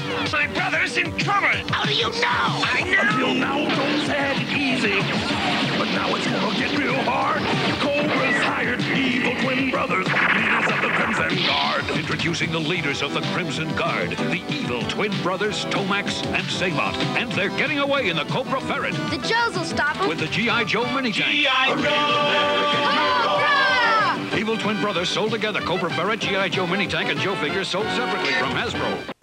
My brother's in trouble. How do you know? I know. Until now, those had it easy. But now it's gonna get real hard. Cobra's hired evil twin brothers, leaders of the Crimson Guard. Introducing the leaders of the Crimson Guard, the evil twin brothers Tomax and Xamot. And they're getting away in the Cobra Ferret. The Joes will stop them. With the G.I. Joe mini-tank. G.I. Joe! Evil twin brothers sold together. Cobra Ferret, G.I. Joe mini-tank, and Joe figures sold separately from Hasbro.